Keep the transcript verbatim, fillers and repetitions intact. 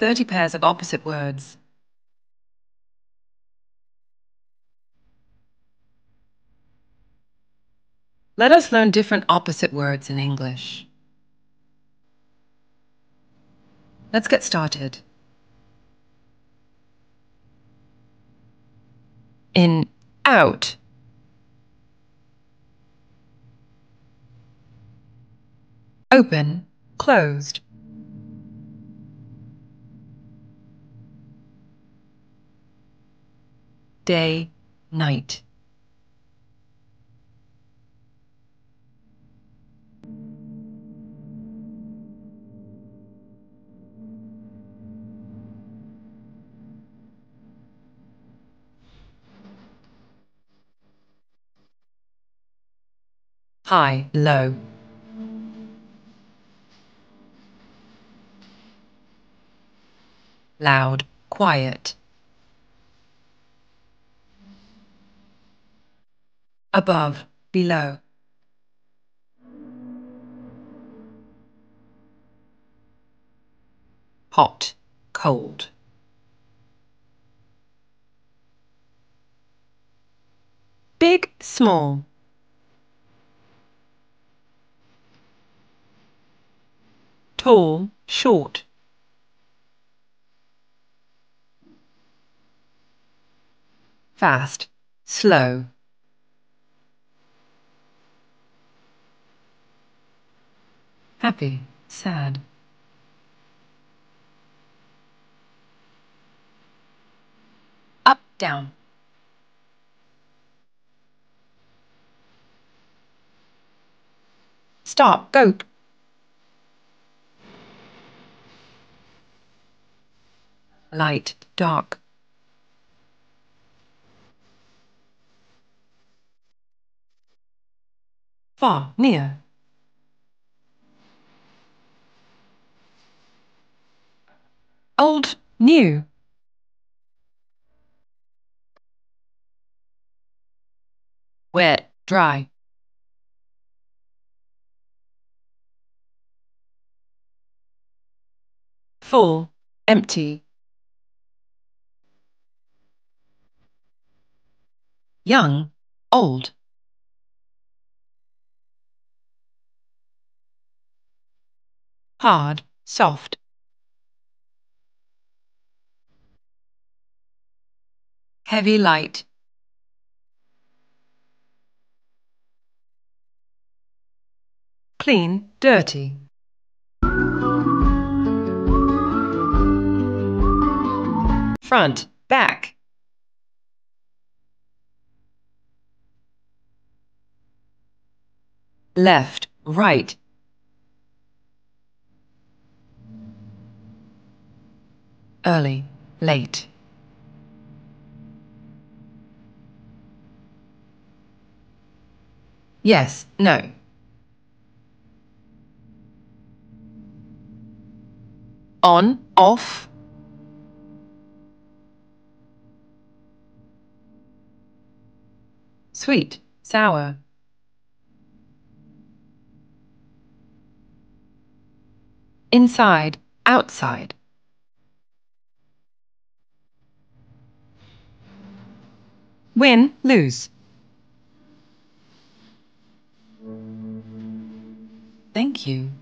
thirty pairs of opposite words. Let us learn different opposite words in English. Let's get started. In out. Open, closed. Day, night. High, low. Loud, quiet. Above, below. Hot, cold. Big, small. Tall, short. Fast, slow. Happy, sad. Up, down. Stop, go. Light, dark. Far, near. Old, new. Wet, dry. Full, empty. Young, old. Hard, soft. Heavy, light. Clean, dirty. Front, back. Left, right. Early, late. Yes, no. On, off. Sweet, sour. Inside, outside. Win, lose. Thank you.